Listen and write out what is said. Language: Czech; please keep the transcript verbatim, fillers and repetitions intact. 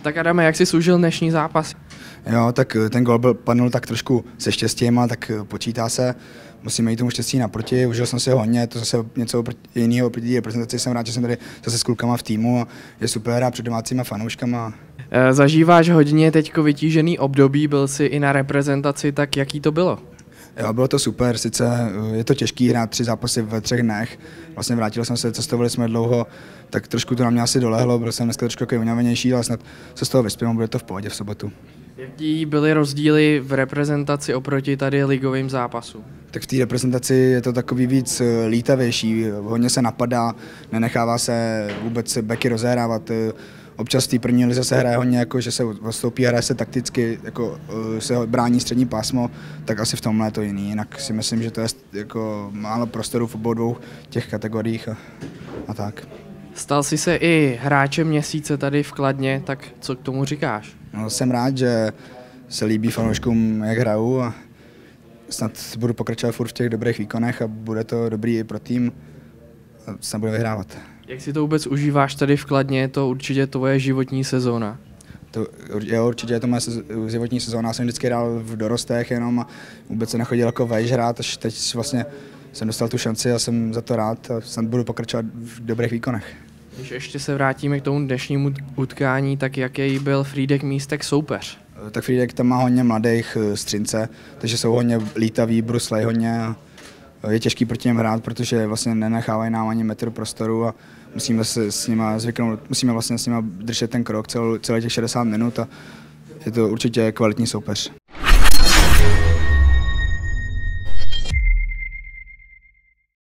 Tak Adame, jak jsi užil dnešní zápas? Jo, tak ten gol byl padnul tak trošku se štěstím, ale tak počítá se. Musíme jít tomu štěstí naproti, užil jsem si ho hodně, to zase něco jiného oproti reprezentaci, jsem rád, že jsem tady zase s klukama v týmu, je super hrát před domácíma fanouškama. Zažíváš hodně teďko vytížený období, byl jsi i na reprezentaci, tak jaký to bylo? Jo, bylo to super, sice je to těžký hrát tři zápasy ve třech dnech, vlastně vrátil jsem se, cestovali jsme dlouho, tak trošku to na mě asi dolehlo, byl jsem dneska trošku unavenější, ale snad se z toho vyspím, bude to v pohodě v sobotu. Jaký byly rozdíly v reprezentaci oproti tady ligovým zápasům? Tak v té reprezentaci je to takový víc lítavější, hodně se napadá, nenechává se vůbec beky rozehrávat. Občas v té první lize se hraje hodně, jako, že se odstoupí a hraje se takticky, jako, se brání střední pásmo, tak asi v tomhle je to jiný. Jinak si myslím, že to je jako málo prostoru v obou dvou těch kategoriích a, a tak. Stal jsi se i hráčem měsíce tady v Kladně, tak co k tomu říkáš? No, jsem rád, že se líbí fanouškům, jak hraju a snad budu pokračovat furt v těch dobrých výkonech a bude to dobrý i pro tým a snad bude vyhrávat. Jak si to vůbec užíváš tady v Kladně, je to určitě tvoje životní sezóna? To, jo, určitě je to moje životní sezóna, já jsem vždycky hrál v dorostech jenom a vůbec se nechodil jako vejš hrát, až teď vlastně jsem dostal tu šanci a jsem za to rád a snad budu pokračovat v dobrých výkonech. Když ještě se vrátíme k tomu dnešnímu utkání, tak jaký byl Frýdek Místek soupeř? Tak Frýdek tam má hodně mladých střince, takže jsou hodně lítaví, bruslej hodně. Je těžký proti něm hrát, protože vlastně nenechávají nám ani metr prostoru a musíme se s nima zvyknout, musíme vlastně s nima držet ten krok celý, celý těch šedesát minut a je to určitě kvalitní soupeř.